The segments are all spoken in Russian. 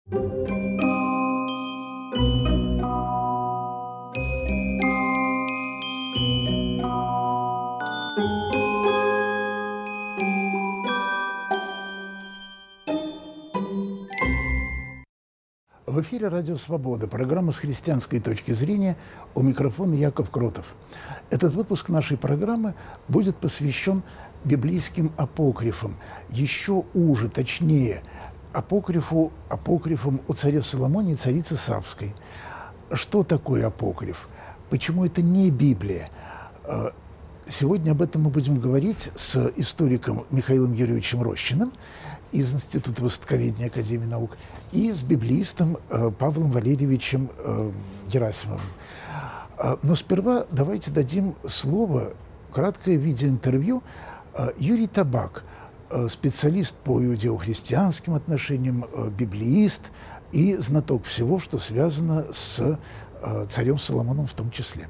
В эфире «Радио Свобода», программа «С христианской точки зрения», у микрофона Яков Кротов. Этот выпуск нашей программы будет посвящен библейским апокрифам, еще уже, точнее, апокрифам о царе Соломоне и царице Савской. Что такое апокриф? Почему это не Библия? Сегодня об этом мы будем говорить с историком Михаилом Юрьевичем Рощиным из Института востоковедения Академии наук и с библеистом Павлом Валерьевичем Герасимовым. Но сперва давайте дадим слово, краткое видеоинтервью, Юрий Табак, специалист по иудео-христианским отношениям, библеист и знаток всего, что связано с царем Соломоном в том числе.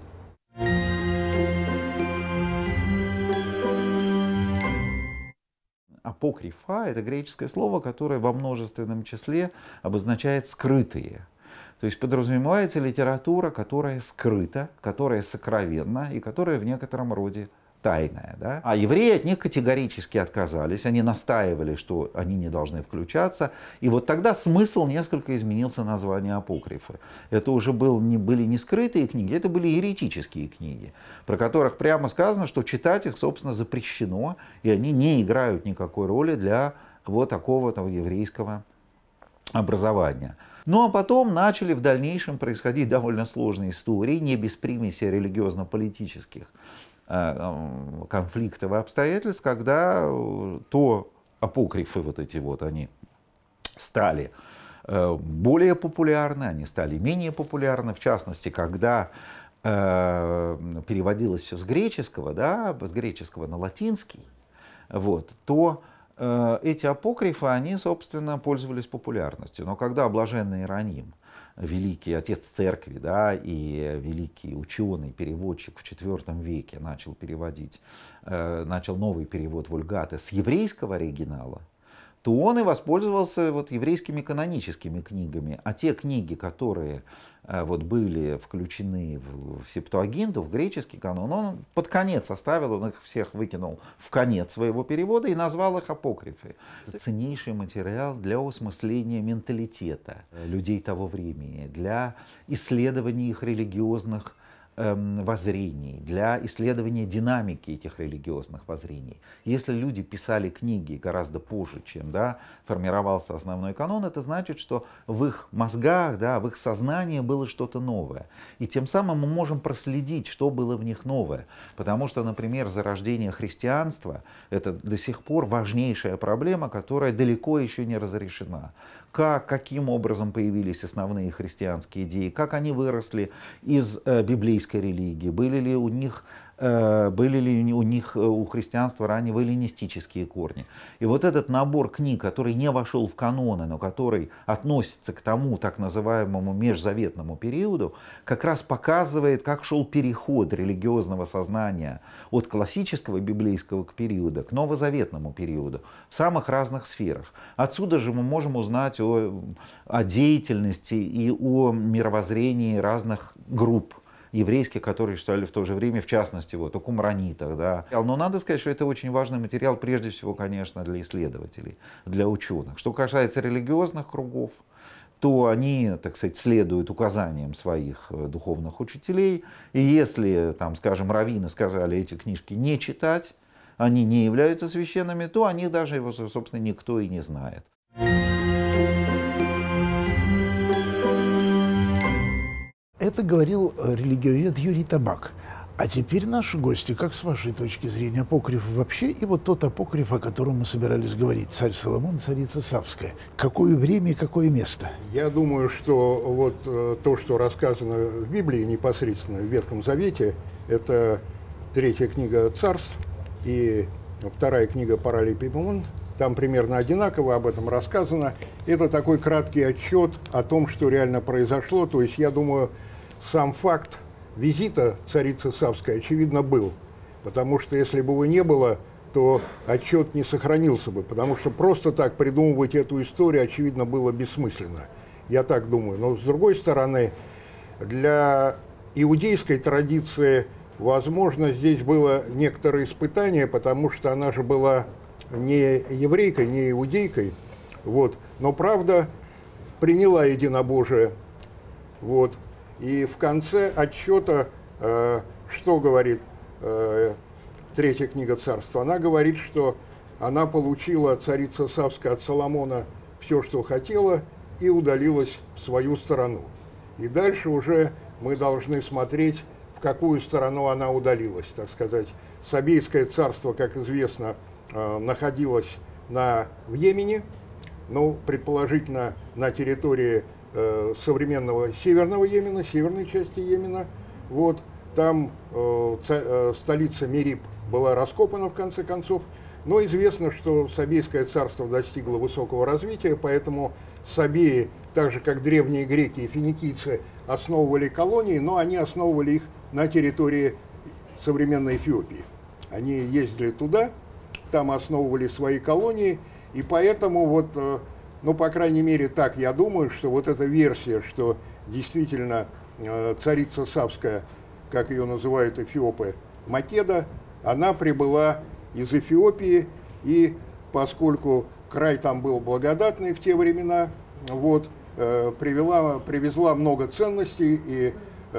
Апокрифа – это греческое слово, которое во множественном числе обозначает «скрытые». То есть подразумевается литература, которая скрыта, которая сокровенна и которая в некотором роде тайная. Да? А евреи от них категорически отказались, они настаивали, что они не должны включаться. И вот тогда смысл несколько изменился названия апокрифы. Это уже были не скрытые книги, это были еретические книги, про которых прямо сказано, что читать их, собственно, запрещено, и они не играют никакой роли для вот такого еврейского образования. Ну а потом начали в дальнейшем происходить довольно сложные истории, не без примеси религиозно-политических конфликтов и обстоятельств, когда то апокрифы вот эти вот, они стали более популярны, они стали менее популярны, в частности, когда переводилось все с греческого, да, с греческого на латинский, вот, то эти апокрифы, они, собственно, пользовались популярностью. Но когда блаженный Иероним, великий отец церкви, да, и великий ученый, переводчик в IV веке начал новый перевод Вульгаты с еврейского оригинала, то он и воспользовался вот еврейскими каноническими книгами. А те книги, которые вот были включены в Септуагинту, в греческий канон, он под конец оставил, он их всех выкинул в конец своего перевода и назвал их апокрифы. Это ценнейший материал для осмысления менталитета людей того времени, для исследования их религиозных воззрений, для исследования динамики этих религиозных воззрений. Если люди писали книги гораздо позже, чем формировался основной канон, это значит, что в их мозгах, в их сознании было что-то новое. И тем самым мы можем проследить, что было в них новое. Потому что, например, зарождение христианства — это до сих пор важнейшая проблема, которая далеко еще не разрешена. Каким образом появились основные христианские идеи, как они выросли из библейской религии, были ли у христианства раннего эллинистические корни. И вот этот набор книг, который не вошел в каноны, но который относится к тому так называемому межзаветному периоду, как раз показывает, как шел переход религиозного сознания от классического библейского периода к новозаветному периоду в самых разных сферах. Отсюда же мы можем узнать о деятельности и о мировоззрении разных групп еврейских, которые считали в то же время, в частности, о кумранитах. Да. Но надо сказать, что это очень важный материал, прежде всего, конечно, для исследователей, для ученых. Что касается религиозных кругов, то они, так сказать, следуют указаниям своих духовных учителей. И если, скажем, раввины сказали эти книжки не читать, они не являются священными, то о них даже, собственно, никто и не знает. Это говорил религиовед Юрий Табак. А теперь наши гости, как с вашей точки зрения, апокриф вообще и вот тот апокриф, о котором мы собирались говорить, царь Соломон, царица Савская. Какое время и какое место? Я думаю, что вот то, что рассказано в Библии непосредственно, в Ветхом Завете, это 3-я книга Царств и 2-я книга Паралипоменон. Там примерно одинаково об этом рассказано. Это такой краткий отчет о том, что реально произошло. То есть, я думаю, сам факт визита царицы Савской, очевидно, был. Потому что если бы его не было, то отчет не сохранился бы. Потому что просто так придумывать эту историю, очевидно, было бессмысленно. я так думаю. Но с другой стороны, для иудейской традиции, возможно, здесь было некоторое испытание, потому что она же была не еврейкой, не иудейкой, вот, но правда приняла единобожие. Вот. И в конце отчета, что говорит третья книга Царства? Она говорит, что она получила, царица Савская, от Соломона все, что хотела, и удалилась в свою сторону. И дальше уже мы должны смотреть, в какую сторону она удалилась, так сказать. Сабейское царство, как известно, находилось в Йемене, ну, предположительно, на территории современного Северного Йемена, северной части Йемена. Вот, там столица Мериб была раскопана, в конце концов. Но известно, что Сабейское царство достигло высокого развития, поэтому сабеи, так же как древние греки и финикийцы, основывали колонии, но они основывали их на территории современной Эфиопии. Они ездили туда, там основывали свои колонии, и поэтому вот, ну, по крайней мере, так я думаю, что вот эта версия, что действительно царица Савская, как ее называют эфиопы, Македа, она прибыла из Эфиопии, и поскольку край там был благодатный в те времена, вот, привезла много ценностей, и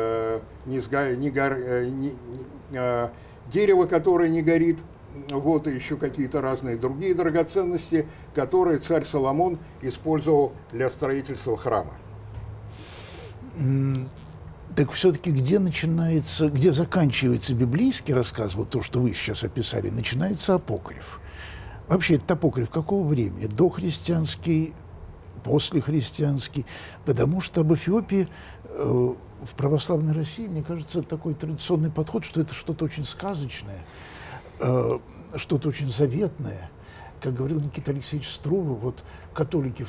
дерево, которое не горит, вот, и еще какие-то разные другие драгоценности, которые царь Соломон использовал для строительства храма. Так все-таки где начинается, где заканчивается библейский рассказ, вот то, что вы сейчас описали, начинается апокриф. Вообще, это апокриф какого времени? Дохристианский, послехристианский? Потому что об Эфиопии в православной России, мне кажется, такой традиционный подход, что это что-то очень сказочное, что-то очень заветное. Как говорил Никита Алексеевич Струве, вот католики,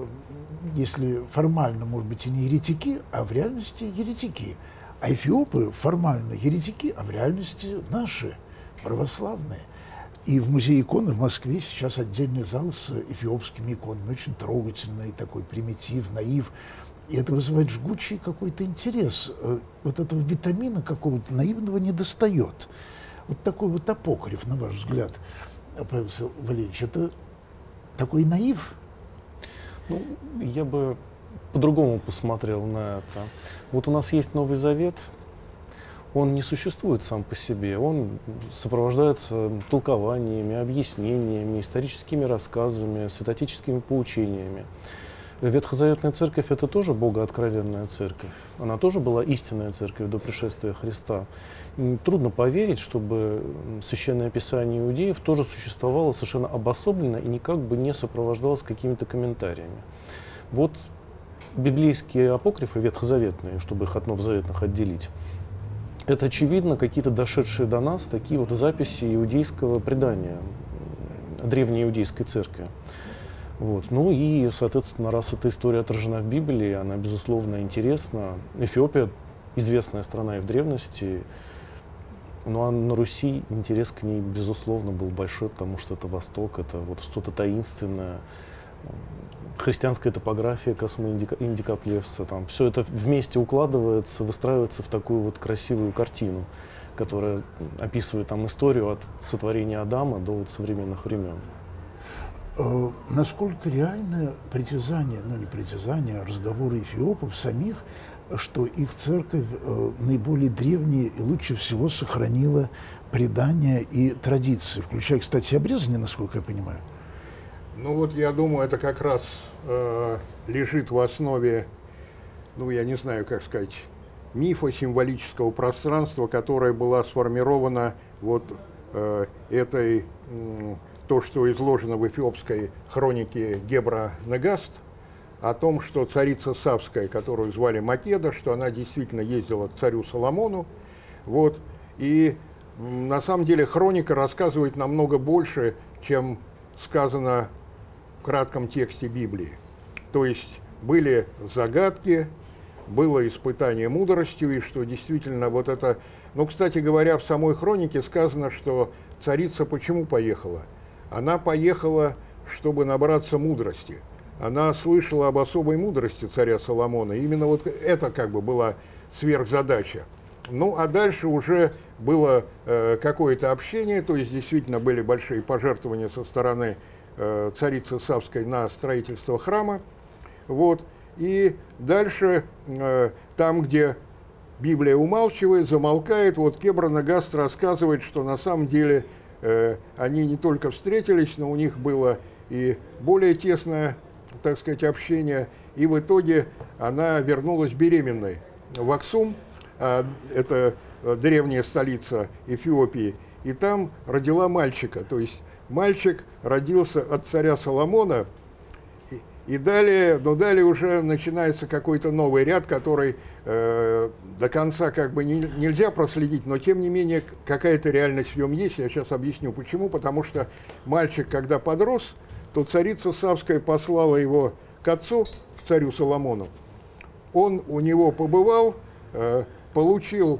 если формально, может быть, и не еретики, а в реальности еретики. А эфиопы формально еретики, а в реальности наши, православные. И в музее иконы в Москве сейчас отдельный зал с эфиопскими иконами, очень трогательный, такой примитив, наив. И это вызывает жгучий какой-то интерес. Вот этого витамина какого-то наивного не достает. Вот такой вот апокриф, на ваш взгляд, Павел Валерьевич, это такой наив? Ну, я бы по-другому посмотрел на это. Вот у нас есть Новый Завет, он не существует сам по себе, он сопровождается толкованиями, объяснениями, историческими рассказами, святоотеческими поучениями. Ветхозаветная церковь — это тоже богооткровенная церковь. Она тоже была истинная церковь до пришествия Христа. И трудно поверить, чтобы Священное Писание иудеев тоже существовало совершенно обособленно и никак бы не сопровождалось какими-то комментариями. Вот библейские апокрифы, ветхозаветные, чтобы их от новозаветных отделить, это, очевидно, какие-то дошедшие до нас такие вот записи иудейского предания, древней иудейской церкви. Вот. Ну и, соответственно, раз эта история отражена в Библии, она, безусловно, интересна. Эфиопия — известная страна и в древности, ну а на Руси интерес к ней, безусловно, был большой, потому что это Восток, это вот что-то таинственное. Христианская топография Космы Индикоплевса, там все это вместе укладывается, выстраивается в такую вот красивую картину, которая описывает там историю от сотворения Адама до вот современных времен. Насколько реально притязание, ну не притязание, а разговоры эфиопов самих, что их церковь наиболее древняя и лучше всего сохранила предания и традиции, включая, кстати, обрезание, насколько я понимаю? Ну вот я думаю, это как раз лежит в основе, ну я не знаю, как сказать, мифа символического пространства, которое было сформировано вот этой... то, что изложено в эфиопской хронике Гебра Негаст, о том, что царица Савская, которую звали Македа, что она действительно ездила к царю Соломону. Вот. И на самом деле хроника рассказывает намного больше, чем сказано в кратком тексте Библии. То есть были загадки, было испытание мудростью, и что действительно вот это... Ну, кстати говоря, в самой хронике сказано, что царица почему поехала? Она поехала, чтобы набраться мудрости. она слышала об особой мудрости царя Соломона. Именно вот это как бы была сверхзадача. Ну, а дальше уже было какое-то общение, то есть действительно были большие пожертвования со стороны царицы Савской на строительство храма. Вот. И дальше, там, где Библия умалчивает, замолкает, вот Кебра-Нагаст рассказывает, что на самом деле они не только встретились, но у них было и более тесное, так сказать, общение. И в итоге она вернулась беременной в Аксум, это древняя столица Эфиопии, и там родила мальчика. То есть мальчик родился от царя Соломона, и далее, но далее уже начинается какой-то новый ряд, который до конца как бы нельзя проследить, но тем не менее какая-то реальность в нем есть. Я сейчас объясню почему. Потому что мальчик, когда подрос, то царица Савская послала его к отцу, царю Соломону. Он у него побывал, получил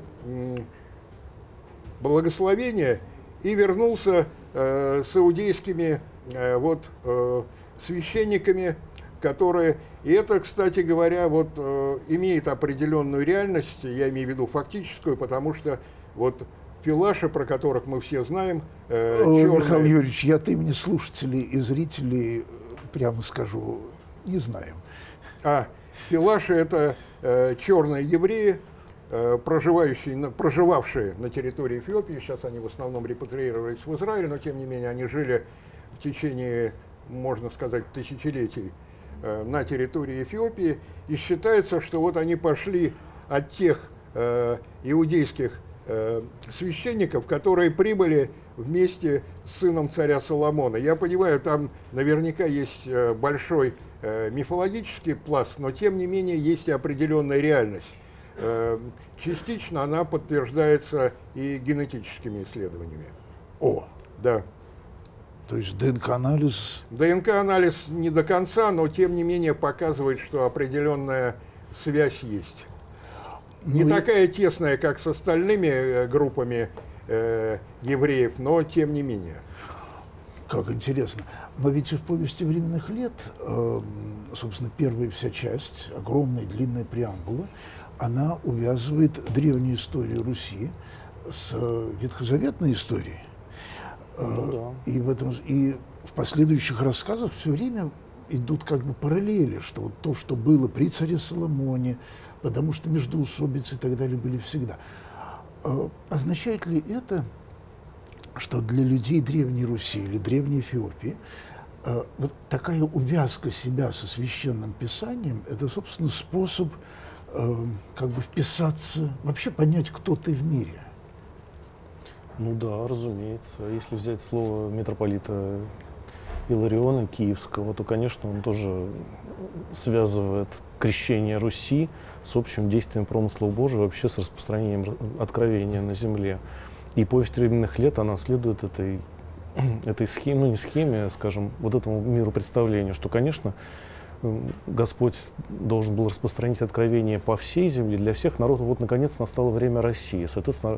благословение и вернулся с иудейскими священниками, которые... И это, кстати говоря, вот, имеет определенную реальность, я имею в виду фактическую, потому что вот Филаши, про которых мы все знаем... Михаил Юрьевич, я от имени слушателей и зрителей, прямо скажу, не знаем. Филаши — это черные евреи, проживавшие на территории Эфиопии. Сейчас они в основном репатриировались в Израиль, но тем не менее они жили в течение, можно сказать, тысячелетий на территории Эфиопии. И считается, что вот они пошли от тех иудейских священников, которые прибыли вместе с сыном царя Соломона. Я понимаю, там наверняка есть большой мифологический пласт, но тем не менее есть и определенная реальность. Частично она подтверждается и генетическими исследованиями. Да. То есть ДНК-анализ... ДНК-анализ не до конца, но тем не менее показывает, что определенная связь есть. Не такая тесная, как с остальными группами евреев, но тем не менее. Как интересно. Но ведь в повести временных лет, собственно, первая вся часть, огромная длинная преамбула, она увязывает древнюю историю Руси с ветхозаветной историей. И в последующих рассказах все время идут как бы параллели, что вот то, что было при царе Соломоне, потому что междоусобицы и так далее были всегда. Означает ли это, что для людей Древней Руси или Древней Эфиопии вот такая увязка себя со Священным Писанием – это, собственно, способ как бы вписаться, вообще понять, кто ты в мире? Ну да, разумеется. Если взять слово митрополита Илариона Киевского, то, конечно, он тоже связывает крещение Руси с общим действием промыслов Божьих, вообще с распространением откровения на земле. И повесть временных лет, она следует этой схеме, ну не схеме, скажем, вот этому миропредставлению, что, конечно, Господь должен был распространить откровение по всей земле, для всех народов. Вот, наконец, настало время России. Соответственно,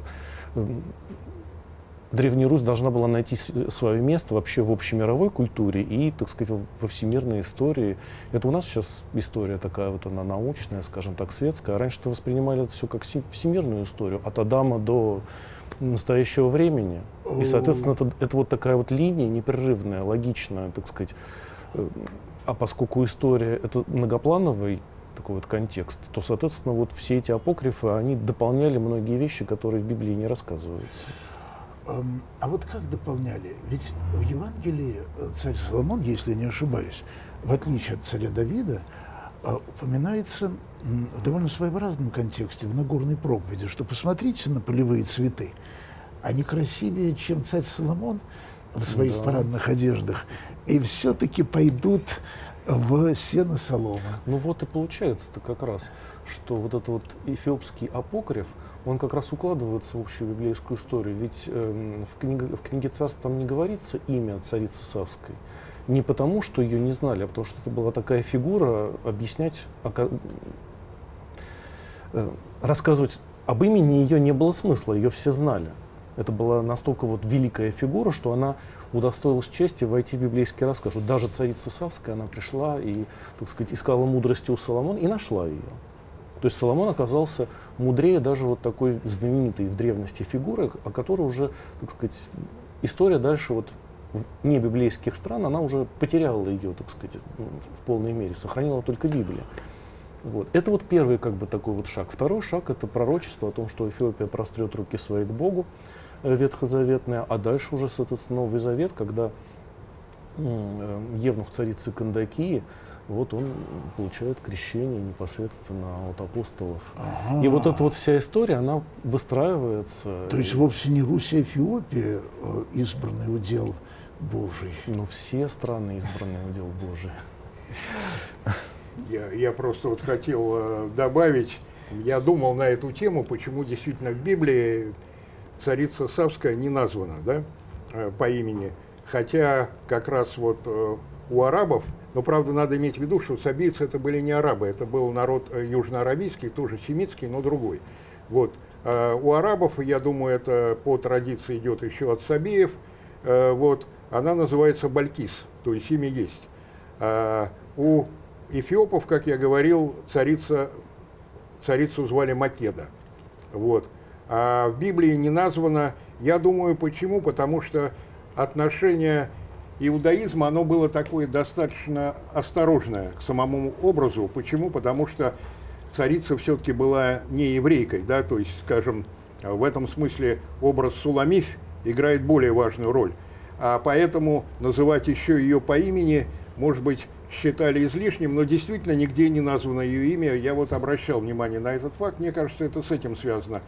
Древняя Русь должна была найти свое место вообще в общемировой культуре и, так сказать, во всемирной истории. Это у нас сейчас история такая вот, она научная, скажем так, светская. А раньше-то воспринимали это все как всемирную историю, от Адама до настоящего времени. И, соответственно, это вот такая вот линия непрерывная, логичная, так сказать. А поскольку история — это многоплановый такой вот контекст, то, соответственно, вот все эти апокрифы, они дополняли многие вещи, которые в Библии не рассказываются. А вот как дополняли? Ведь в Евангелии царь Соломон, если не ошибаюсь, в отличие от царя Давида, упоминается в довольно своеобразном контексте, в Нагорной проповеди, что посмотрите на полевые цветы. Они красивее, чем царь Соломон в своих парадных одеждах, и все-таки пойдут в сено солома. Ну вот и получается-то как раз, что вот этот вот эфиопский апокриф, он как раз укладывается в общую библейскую историю. Ведь в книге Царств там не говорится имя царицы Савской. Не потому, что ее не знали, а потому что это была такая фигура, объяснять, рассказывать об имени ее не было смысла, ее все знали. Это была настолько вот великая фигура, что она удостоилась чести войти в библейский рассказ. Вот даже царица Савская, она пришла и, так сказать, искала мудрости у Соломона и нашла ее. То есть Соломон оказался мудрее даже вот такой знаменитой в древности фигуры, о которой уже, так сказать, история дальше вот в небиблейских стран, она уже потеряла ее, так сказать, в полной мере, сохранила только Библия. Вот. Это вот первый как бы такой вот шаг. Второй шаг — это пророчество о том, что Эфиопия прострет руки свои к Богу, ветхозаветное, а дальше уже, соответственно, Новый Завет, когда евнух царицы Кандакии, вот он получает крещение непосредственно от апостолов. Ага. И вот эта вот вся история, она выстраивается. То есть вовсе не Русь, а Эфиопия избранный удел Божий. Ну, все страны избранные удел Божий. Я просто вот хотел добавить, я думал на эту тему, почему действительно в Библии царица Савская не названа, да, по имени. Хотя как раз вот у арабов, но правда надо иметь в виду, что сабийцы это были не арабы, это был народ южноарабийский, тоже семитский, но другой. Вот. У арабов, я думаю, это по традиции идет еще от сабиев, вот, она называется Балькис, то есть имя есть. У эфиопов, как я говорил, царицу звали Македа. Вот. А в Библии не названо. Я думаю, почему? Потому что отношение иудаизма, оно было такое достаточно осторожное к самому образу. Почему? Потому что царица все-таки была не еврейкой, да, то есть, скажем, в этом смысле образ Суламифь играет более важную роль. А поэтому называть еще ее по имени, может быть, считали излишним, но действительно нигде не названо ее имя. Я вот обращал внимание на этот факт, мне кажется, это с этим связано.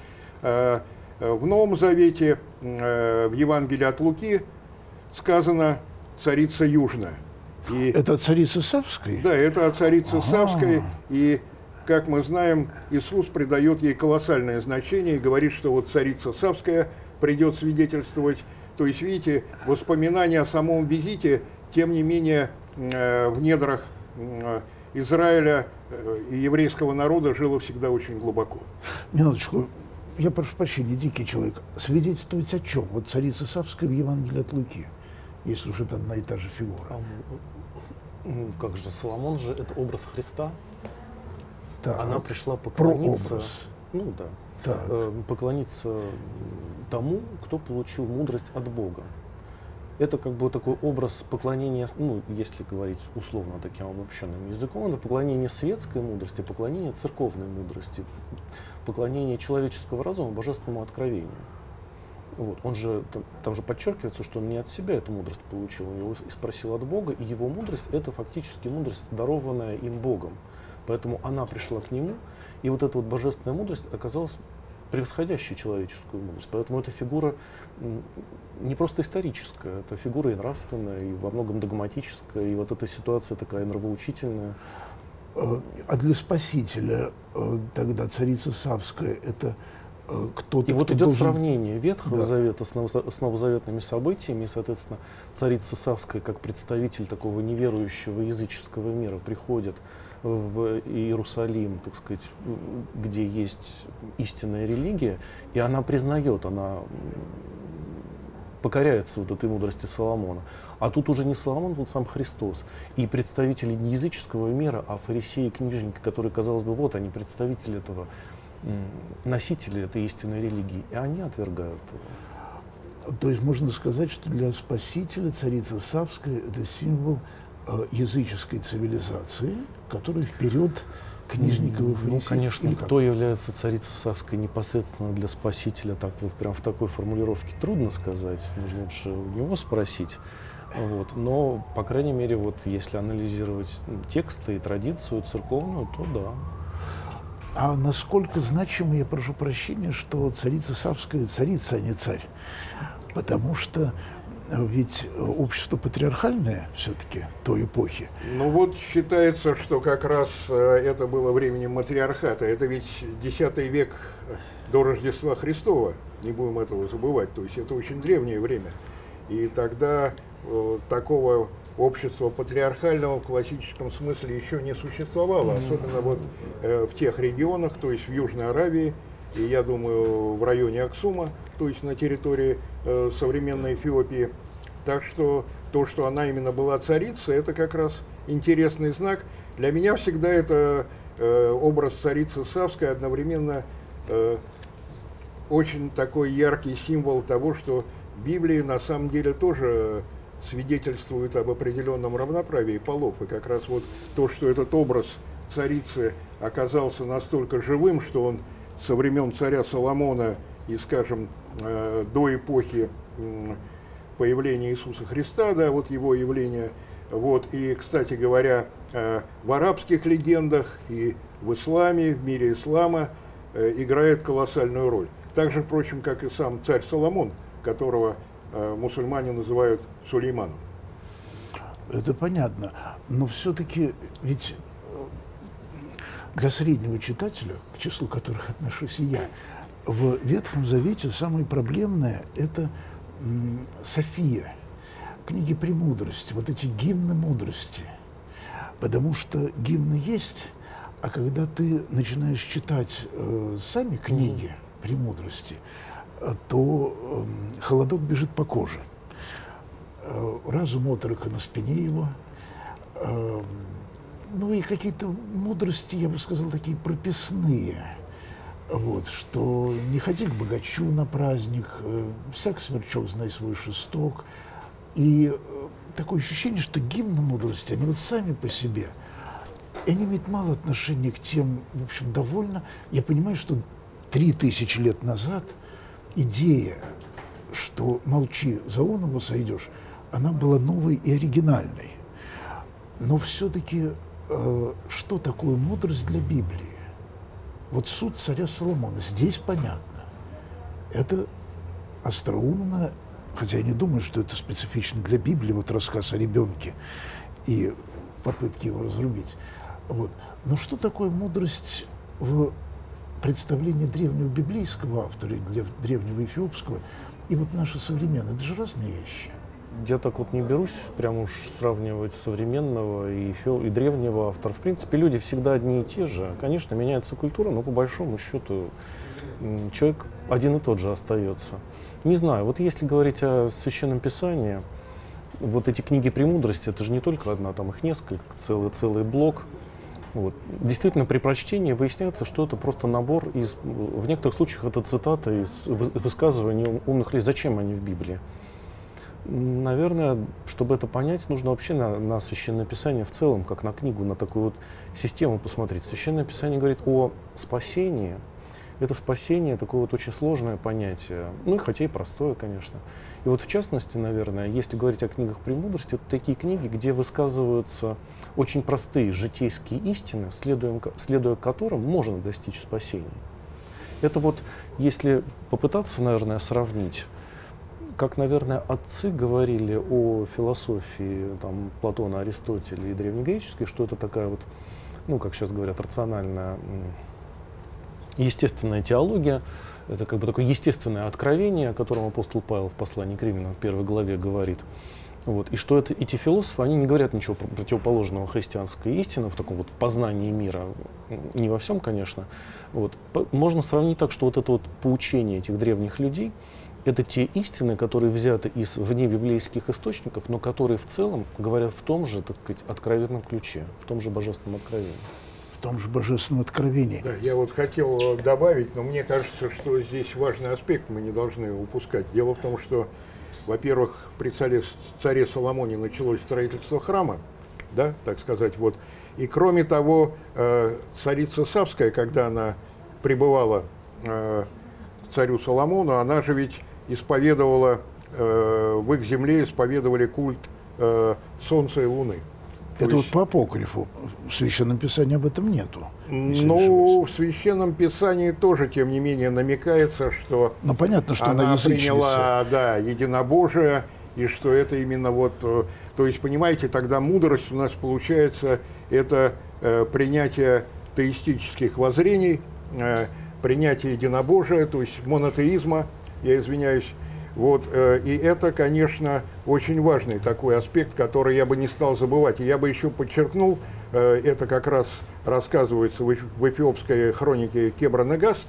В Новом Завете, в Евангелии от Луки сказано «царица Южная». И, это царица Савской? да, это царица Савской, и, как мы знаем, Иисус придает ей колоссальное значение и говорит, что вот царица Савская придет свидетельствовать. То есть, видите, воспоминания о самом визите, тем не менее, в недрах Израиля и еврейского народа жило всегда очень глубоко. Минуточку. Я прошу прощения, дикий человек. Свидетельствует о чем? Вот царица Савская в Евангелии от Луки, если уж это одна и та же фигура. Как же, Соломон же это образ Христа. Так, она пришла поклониться. прообраз. Ну да. Так. Поклониться тому, кто получил мудрость от Бога. Это как бы такой образ поклонения, ну, если говорить условно таким обобщенным языком, это поклонение светской мудрости, поклонение церковной мудрости, поклонение человеческого разума божественному откровению. Вот. Он же, там же подчеркивается, что он не от себя эту мудрость получил, он его спросил от Бога, и его мудрость — это фактически мудрость, дарованная им Богом. Поэтому она пришла к нему, и вот эта вот божественная мудрость оказалась превосходящей человеческую мудрость. Поэтому эта фигура не просто историческая, это фигура и нравственная, и во многом догматическая, и вот эта ситуация такая нравоучительная. А для Спасителя тогда царица Савская — это кто-то, и вот кто идет должен... сравнение Ветхого Да. Завета с новозаветными событиями, и, соответственно, царица Савская, как представитель такого неверующего языческого мира, приходит в Иерусалим, так сказать, где есть истинная религия, и она признает, она покоряется вот этой мудрости Соломона. А тут уже не Соломон, тут сам Христос. И представители не языческого мира, а фарисеи и книжники, которые, казалось бы, вот они, представители этого, носители этой истинной религии, и они отвергают его. То есть можно сказать, что для Спасителя царица Савская — это символ языческой цивилизации, которая вперед книжников и фарисеев. Ну, конечно, Или как? кто является царицей Савской непосредственно для Спасителя, так вот прям в такой формулировке трудно сказать, нужно лучше у него спросить. Вот. Но, по крайней мере, вот если анализировать тексты и традицию церковную, то да. А насколько значимо, я прошу прощения, что царица Савская царица, а не царь? Потому что ведь общество патриархальное все-таки той эпохи. Ну вот считается, что как раз это было временем матриархата. Это ведь X век до Рождества Христова, не будем этого забывать. То есть это очень древнее время. И тогда такого общества патриархального в классическом смысле еще не существовало. Особенно вот в тех регионах, то есть в Южной Аравии, и, я думаю, в районе Аксума, то есть на территории современной Эфиопии. Так что то, что она именно была царицей, это как раз интересный знак. Для меня всегда это образ царицы Савской одновременно очень такой яркий символ того, что Библия на самом деле тоже свидетельствует об определенном равноправии полов. И как раз вот то, что этот образ царицы оказался настолько живым, что он со времен царя Соломона и, скажем, до эпохи появления Иисуса Христа, да, вот его явление. Вот. И, кстати говоря, в арабских легендах и в исламе, в мире ислама играет колоссальную роль. Так же, впрочем, как и сам царь Соломон, которого мусульмане называют Сулейманом. Это понятно. Но все-таки ведь для среднего читателя, к числу которых отношусь и я, в Ветхом Завете самое проблемное – это София, книги премудрости, вот эти гимны мудрости. Потому что гимны есть, а когда ты начинаешь читать сами книги премудрости, то холодок бежит по коже. Разум отрока на спине его, ну и какие-то мудрости, я бы сказал, такие прописные. Вот, что не ходи к богачу на праздник, всяк сверчок знай свой шесток. И такое ощущение, что гимны мудрости, они вот сами по себе, и они имеют мало отношения к тем, в общем, довольно. Я понимаю, что 3000 лет назад идея, что молчи, за оного сойдешь, она была новой и оригинальной. Но все-таки что такое мудрость для Библии? Вот суд царя Соломона, здесь понятно. Это остроумно, хотя я не думаю, что это специфично для Библии, вот рассказ о ребенке и попытки его разрубить. Вот. Но что такое мудрость в представлении древнего библейского автора, для древнего эфиопского, и вот наши современные? Это же разные вещи. Я так вот не берусь прям уж сравнивать современного и древнего автора. В принципе, люди всегда одни и те же. Конечно, меняется культура, но по большому счету человек один и тот же остается. Не знаю, вот если говорить о Священном Писании, вот эти книги премудрости, это же не только одна, там их несколько, целый блок. Вот. Действительно, при прочтении выясняется, что это просто набор из, в некоторых случаях это цитата из высказываний умных людей. Зачем они в Библии? Наверное, чтобы это понять, нужно вообще на Священное Писание в целом, как на книгу, на такую вот систему посмотреть. Священное Писание говорит о спасении. Это спасение такое вот очень сложное понятие, ну и хотя и простое, конечно. И вот в частности, наверное, если говорить о книгах премудрости, это такие книги, где высказываются очень простые житейские истины, следуя которым можно достичь спасения. Это вот, если попытаться, наверное, сравнить, как, наверное, отцы говорили о философии там, Платона, Аристотеля и древнегреческой, что это такая вот, ну, как сейчас говорят, рациональная, естественная теология, это как бы такое естественное откровение, о котором апостол Павел в послании к Римлянам в 1 главе говорит. Вот. И что эти философы, они не говорят ничего противоположного христианской истине в таком вот в познании мира, не во всем, конечно. Вот. Можно сравнить так, что вот это вот поучение этих древних людей, это те истины, которые взяты из внебиблейских источников, но которые в целом говорят в том же, так сказать, откровенном ключе, в том же божественном откровении. В том же божественном откровении. Да, я вот хотел добавить, но мне кажется, что здесь важный аспект мы не должны упускать. Дело в том, что, во-первых, при царе Соломоне началось строительство храма, да, так сказать, вот. И кроме того, царица Савская, когда она пребывала к царю Соломону, она же ведь исповедовала, в их земле исповедовали культ Солнца и Луны. Это вот по апокрифу. В Священном Писании об этом нету. Ну, в Священном Писании тоже, тем не менее, намекается, что ну, понятно, что она приняла, да, единобожие, и что это именно вот... То есть, понимаете, тогда мудрость у нас получается, это принятие теистических воззрений, принятие единобожия, то есть монотеизма, я извиняюсь. Вот, и это, конечно, очень важный такой аспект, который я бы не стал забывать. И я бы еще подчеркнул, это как раз рассказывается в эфиопской хронике Кебра-Негаст,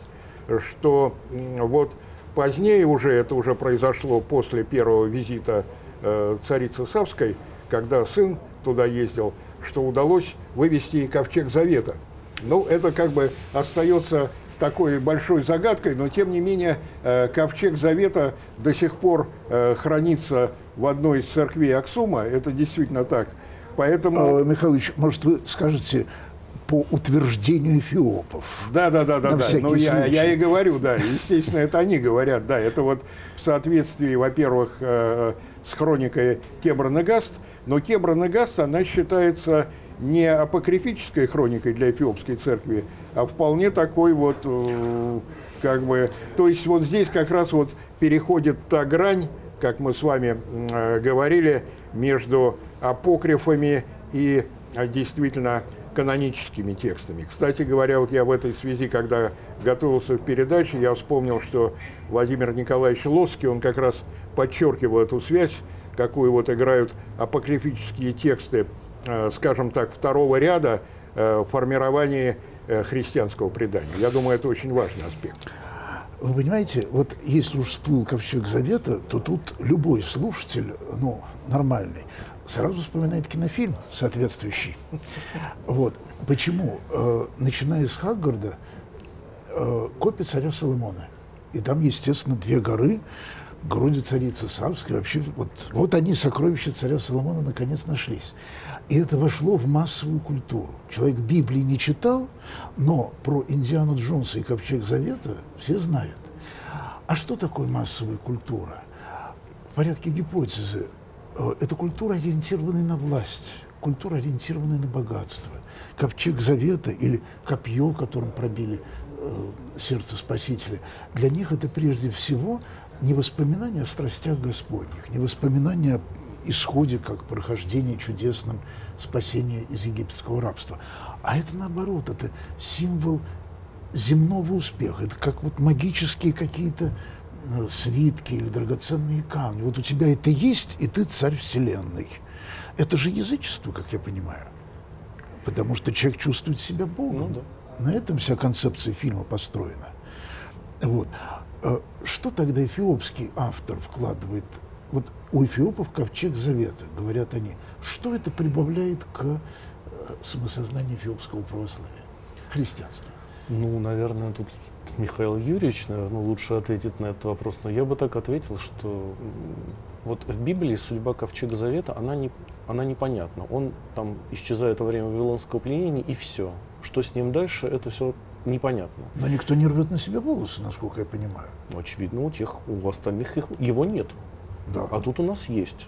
что вот позднее уже, это уже произошло после первого визита царицы Савской, когда сын туда ездил, что удалось вывести и ковчег Завета. Ну, это как бы остается такой большой загадкой, но тем не менее ковчег Завета до сих пор хранится в одной из церквей Аксума, это действительно так. Поэтому... Михаил Ильич, может, вы скажете по утверждению эфиопов? Да. Ну, я и говорю, да, естественно, это они говорят, да, это вот в соответствии, во-первых, с хроникой Кебра-Негаст, но Кебра-Негаст, она считается не апокрифической хроникой для эфиопской церкви, а вполне такой вот, как бы, то есть вот здесь как раз вот переходит та грань, как мы с вами говорили, между апокрифами и действительно каноническими текстами. Кстати говоря, вот я в этой связи, когда готовился к передаче, я вспомнил, что Владимир Николаевич Лосский, он как раз подчеркивал эту связь, какую вот играют апокрифические тексты, скажем так, второго ряда в формировании христианского предания. Я думаю, это очень важный аспект. Вы понимаете, вот если уж всплыл ковчег Завета, то тут любой слушатель, ну, нормальный, сразу вспоминает кинофильм соответствующий. Вот. Почему? Начиная с Хаггарда, копия царя Соломона. И там, естественно, две горы, груди царицы Савской. Вообще, вот они, сокровища царя Соломона, наконец нашлись. И это вошло в массовую культуру. Человек Библии не читал, но про Индиану Джонса и ковчег Завета все знают. А что такое массовая культура? В порядке гипотезы. Это культура, ориентированная на власть, культура, ориентированная на богатство. Ковчег Завета или копье, которым пробили сердце Спасителя, для них это прежде всего не воспоминание о страстях Господних, не воспоминание о исходе, как прохождение чудесным спасения из египетского рабства. А это наоборот, это символ земного успеха. Это как вот магические какие-то свитки или драгоценные камни. Вот у тебя это есть, и ты царь вселенной. Это же язычество, как я понимаю. Потому что человек чувствует себя Богом. Ну, да. На этом вся концепция фильма построена. Вот. Что тогда эфиопский автор вкладывает? Вот у эфиопов ковчег Завета, говорят они. Что это прибавляет к самосознанию эфиопского православия, христианства? Ну, наверное, тут Михаил Юрьевич, наверное, лучше ответит на этот вопрос. Но я бы так ответил, что вот в Библии судьба ковчега Завета, она непонятна. Он там исчезает во время Вавилонского пленения, и все. Что с ним дальше, это все непонятно. Но никто не рвет на себя волосы, насколько я понимаю. Очевидно, у остальных его нет. Да. А тут у нас есть.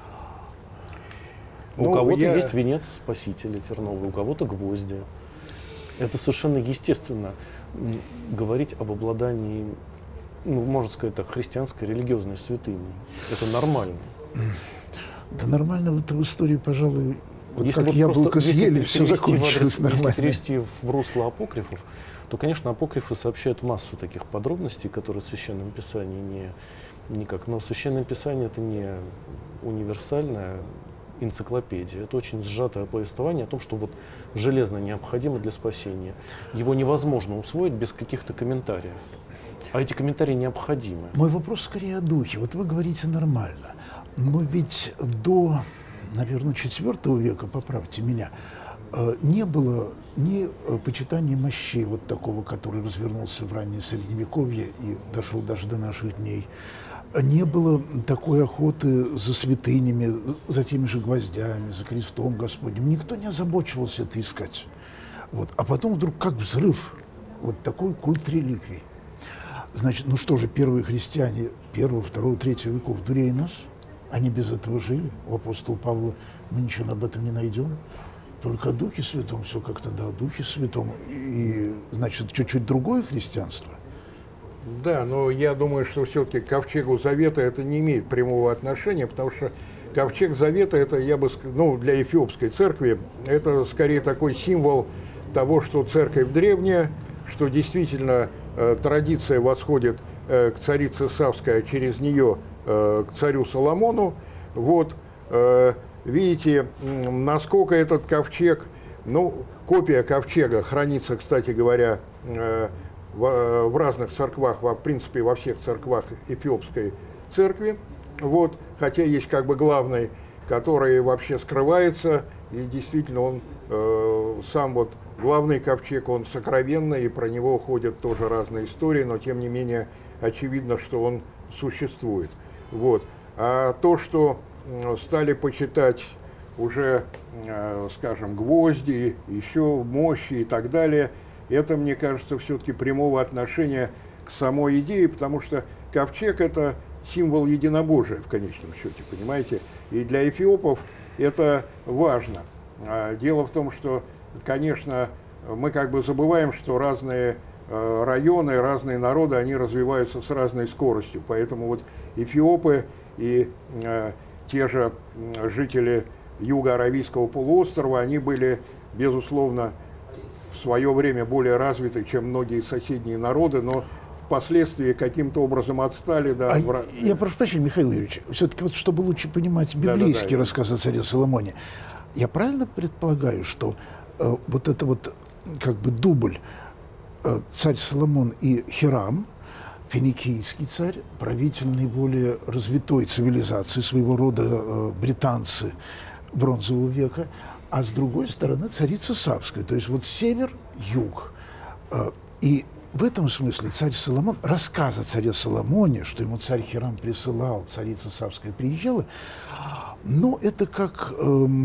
У кого-то есть венец Спасителя терновый, у кого-то гвозди. Это совершенно естественно говорить об обладании, ну, можно сказать так, христианской религиозной святыней. Это нормально. Да нормально это в истории, пожалуй, вот если как вот яблоко съели, все закончилось нормально. Если перевести в русло апокрифов, то, конечно, апокрифы сообщают массу таких подробностей, которые в Священном Писании никак. Но Священное Писание — это не универсальная энциклопедия. Это очень сжатое повествование о том, что вот железно необходимо для спасения. Его невозможно усвоить без каких-то комментариев. А эти комментарии необходимы. Мой вопрос скорее о духе. Вот вы говорите нормально. Но ведь до, наверное, IV века, поправьте меня, не было ни почитания мощей вот такого, который развернулся в раннее Средневековье и дошел даже до наших дней. Не было такой охоты за святынями, за теми же гвоздями, за крестом Господним. Никто не озабочивался это искать. Вот. А потом вдруг как взрыв, вот такой культ реликвий. Значит, ну что же, первые христиане первого, второго, третьего веков дурее нас? Они без этого жили. У апостола Павла мы ничего об этом не найдем. Только о Духе Святом все как-то, да, о Духе Святом. И, значит, чуть-чуть другое христианство. Да, но я думаю, что все-таки к ковчегу Завета это не имеет прямого отношения, потому что ковчег Завета, это, я бы сказал, ну, для эфиопской церкви, это скорее такой символ того, что церковь древняя, что действительно традиция восходит к царице Савской, а через нее к царю Соломону. Вот, видите, насколько этот ковчег, ну, копия ковчега хранится, кстати говоря, в разных церквах, в принципе, во всех церквах Эфиопской церкви. Вот, хотя есть как бы главный, который вообще скрывается, и действительно он сам вот главный ковчег, он сокровенный, и про него ходят тоже разные истории, но тем не менее очевидно, что он существует. Вот. А то, что стали почитать уже, скажем, гвозди, еще мощи и так далее, это, мне кажется, все-таки прямого отношения к самой идее, потому что ковчег – это символ единобожия в конечном счете, понимаете? И для эфиопов это важно. Дело в том, что, конечно, мы как бы забываем, что разные районы, разные народы, они развиваются с разной скоростью. Поэтому вот эфиопы и те же жители Юго-Аравийского полуострова, они были, безусловно, в свое время более развиты, чем многие соседние народы, но впоследствии каким-то образом отстали. Да, я прошу прощения, Михаил Юрьевич, все-таки вот, чтобы лучше понимать библейский рассказ о царе Соломоне, я правильно предполагаю, что вот это вот как бы дубль царь Соломон и Хирам, финикийский царь, правитель наиболее развитой цивилизации, своего рода британцы бронзового века, а с другой стороны царица Савская, то есть вот север, юг. И в этом смысле царь Соломон, рассказ о царе Соломоне, что ему царь Хирам присылал, царица Савская приезжала, но это как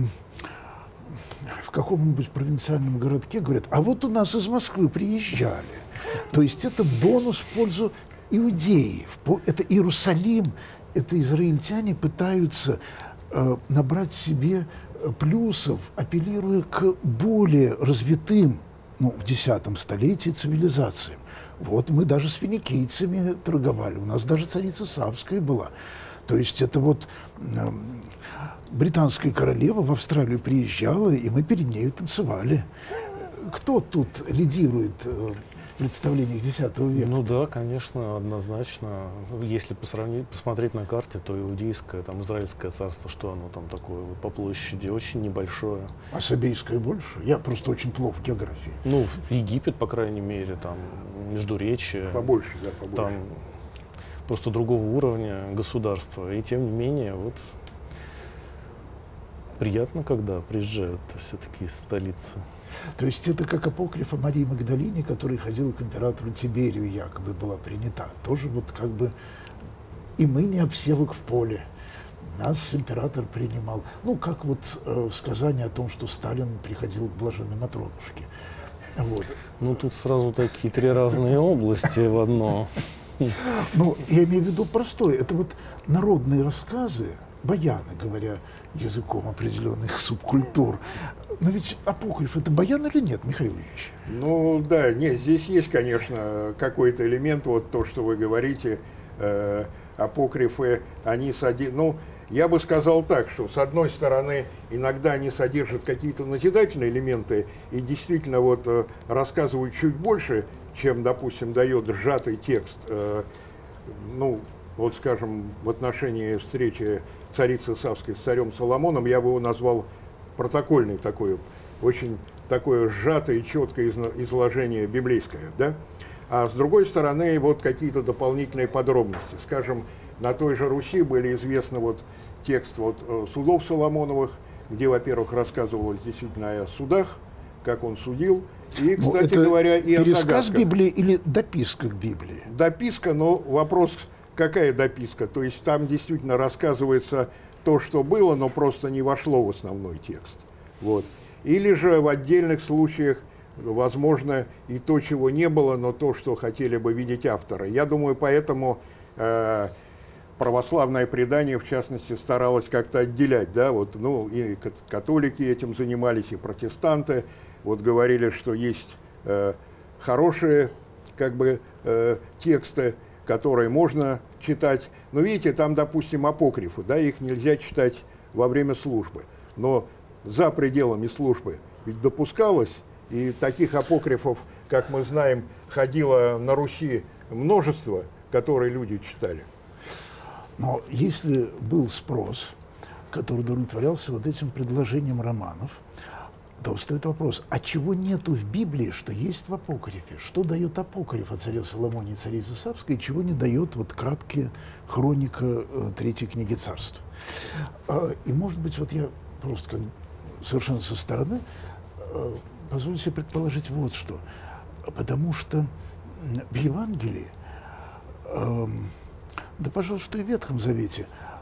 в каком-нибудь провинциальном городке говорят, а вот у нас из Москвы приезжали. То есть это бонус в пользу Иудеи. Это Иерусалим, это израильтяне пытаются набрать себе плюсов, апеллируя к более развитым, ну, в X столетии цивилизациям. Вот мы даже с финикийцами торговали, у нас даже царица Савская была. То есть это вот британская королева в Австралию приезжала, и мы перед нею танцевали. Кто тут лидирует в представлениях X века? Ну да, конечно, однозначно. Если посмотреть на карте, то Иудейское, там, Израильское царство, что оно там такое вот, по площади, очень небольшое. А Сабейское больше? Я просто очень плохо в географии. Ну, Египет, по крайней мере, там, Междуречие. Побольше, да, побольше. Там просто другого уровня государства. И тем не менее, вот приятно, когда приезжают все-таки из столицы. То есть это как апокриф о Марии Магдалине, которая ходила к императору Тиберию, якобы была принята. Тоже вот как бы и мы не обсевок в поле. Нас император принимал. Ну, как вот сказание о том, что Сталин приходил к блаженной Матронушке. Вот. Ну, тут сразу такие три разные области в одно. Ну, я имею в виду простое. Это вот народные рассказы, баяны, говоря языком определенных субкультур. Но ведь апокриф — это баян или нет, Михаил Ильич? Ну да, нет, здесь есть, конечно, какой-то элемент, вот то, что вы говорите, апокрифы, они содержат, ну, я бы сказал так, что с одной стороны, иногда они содержат какие-то назидательные элементы и действительно вот рассказывают чуть больше, чем, допустим, дает сжатый текст, ну, вот, скажем, в отношении встречи царицы Савской с царем Соломоном, я бы его назвал протокольный такой, очень такое сжатое и четкое изложение библейское, да? А с другой стороны, вот какие-то дополнительные подробности. Скажем, на той же Руси были известны вот текст вот судов Соломоновых, где, во-первых, рассказывалось действительно о судах, как он судил, и, кстати говоря, и о загадках. Пересказ Библии или дописка к Библии? Дописка, но вопрос, какая дописка? То есть там действительно рассказывается то, что было, но просто не вошло в основной текст. Вот. Или же в отдельных случаях, возможно, и то, чего не было, но то, что хотели бы видеть авторы. Я думаю, поэтому православное предание, в частности, старалось как-то отделять. Да? Вот, ну, и католики этим занимались, и протестанты. Вот говорили, что есть хорошие как бы, тексты, которые можно читать. Но видите, там, допустим, апокрифы, да, их нельзя читать во время службы. Но за пределами службы ведь допускалось, и таких апокрифов, как мы знаем, ходило на Руси множество, которые люди читали. Но если был спрос, который удовлетворялся вот этим предложением романов, то встает вопрос, а чего нету в Библии, что есть в апокрифе? Что дает апокриф о царе Соломоне и царице Савской, и чего не дает вот краткая хроника третьей книги Царств? И, может быть, вот я просто как совершенно со стороны позволю себе предположить вот что. Потому что в Евангелии, да, пожалуй, что и в Ветхом Завете,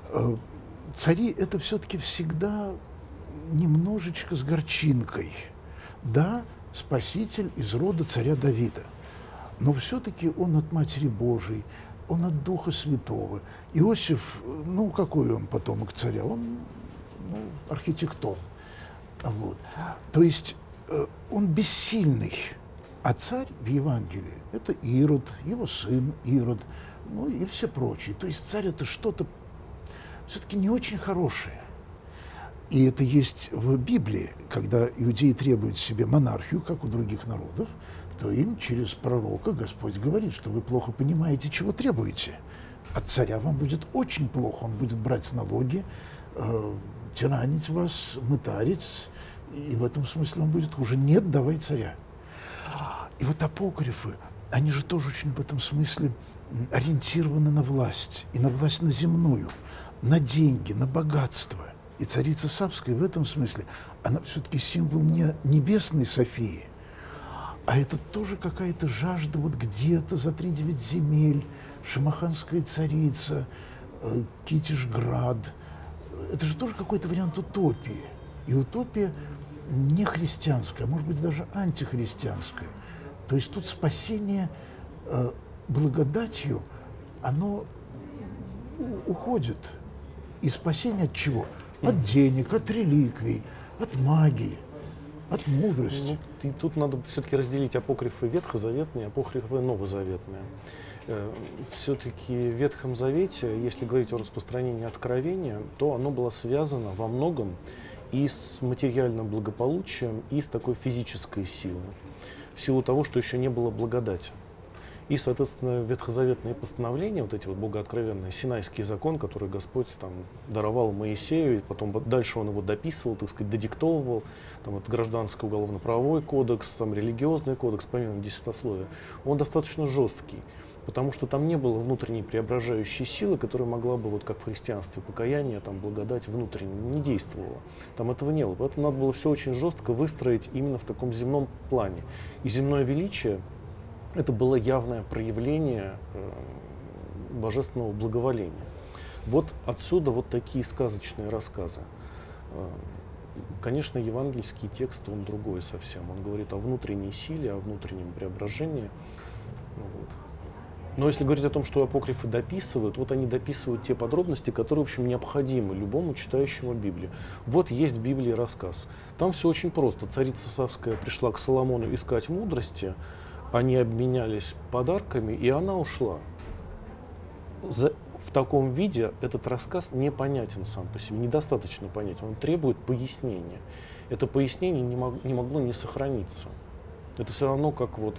цари — это все-таки всегда немножечко с горчинкой. Да, Спаситель из рода царя Давида, но все-таки он от Матери Божией, он от Духа Святого. Иосиф, ну, какой он потомок царя? Он, ну, архитектор. Вот. То есть он бессильный. А царь в Евангелии – это Ирод, его сын Ирод, ну и все прочие. То есть царь – это что-то все-таки не очень хорошее. И это есть в Библии, когда иудеи требуют себе монархию, как у других народов, то им через пророка Господь говорит, что вы плохо понимаете, чего требуете. От царя вам будет очень плохо, он будет брать налоги, тиранить вас, мытарить, и в этом смысле он будет хуже. Нет, давай царя. И вот апокрифы, они же тоже очень в этом смысле ориентированы на власть, и на власть на земную, на деньги, на богатство. И царица Савская в этом смысле, она все-таки символ не небесной Софии, а это тоже какая-то жажда вот где-то за 3-9 земель, шамаханская царица, Китежград. Это же тоже какой-то вариант утопии. И утопия не христианская, а может быть даже антихристианская. То есть тут спасение благодатью, оно уходит. И спасение от чего? От денег, от реликвий, от магии, от мудрости. Ну, и тут надо все-таки разделить апокрифы ветхозаветные и апокрифы новозаветные. Все-таки в Ветхом Завете, если говорить о распространении откровения, то оно было связано во многом и с материальным благополучием, и с такой физической силой, в силу того, что еще не было благодати. И, соответственно, ветхозаветные постановления, вот эти вот богооткровенные, Синайский закон, который Господь там даровал Моисею, и потом дальше он его дописывал, так сказать, додиктовывал, там вот гражданский уголовно-правовой кодекс, там религиозный кодекс, помимо десятословия, он достаточно жесткий, потому что там не было внутренней преображающей силы, которая могла бы, вот как в христианстве, покаяние, там, благодать внутренне не действовала. Там этого не было. Поэтому надо было все очень жестко выстроить именно в таком земном плане. И земное величие — это было явное проявление божественного благоволения. Вот отсюда вот такие сказочные рассказы. Конечно, евангельский текст, он другой совсем. Он говорит о внутренней силе, о внутреннем преображении. Вот. Но если говорить о том, что апокрифы дописывают, вот они дописывают те подробности, которые, в общем, необходимы любому читающему Библию. Вот есть в Библии рассказ. Там все очень просто. Царица Савская пришла к Соломону искать мудрости, они обменялись подарками, и она ушла. В таком виде этот рассказ непонятен сам по себе, недостаточно понятен, он требует пояснения. Это пояснение не могло не сохраниться. Это все равно как вот,